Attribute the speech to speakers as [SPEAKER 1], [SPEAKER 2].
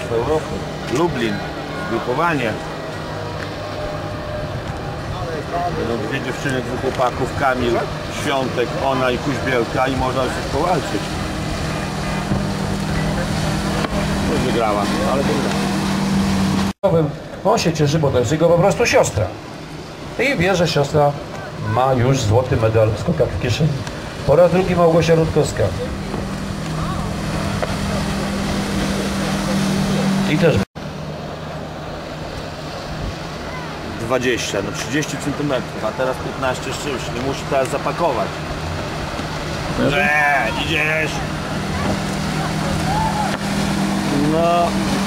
[SPEAKER 1] Mistrzostw Europy. Lublin, zgrupowanie. Będą dwie dziewczyny, dwóch chłopaków, Kamil, Świątek, ona i Kuźbielka i można już powalczyć. No wygrała, ale wygrała.
[SPEAKER 2] On się cieszy, bo to jest jego po prostu siostra. I wie, że siostra ma już złoty medal w skokach w kieszeni. Po raz drugi Małgosia Rutkowska. I też
[SPEAKER 1] 20, no 30 cm, a teraz 15 z czymś, nie musi teraz zapakować. Idziesz! No.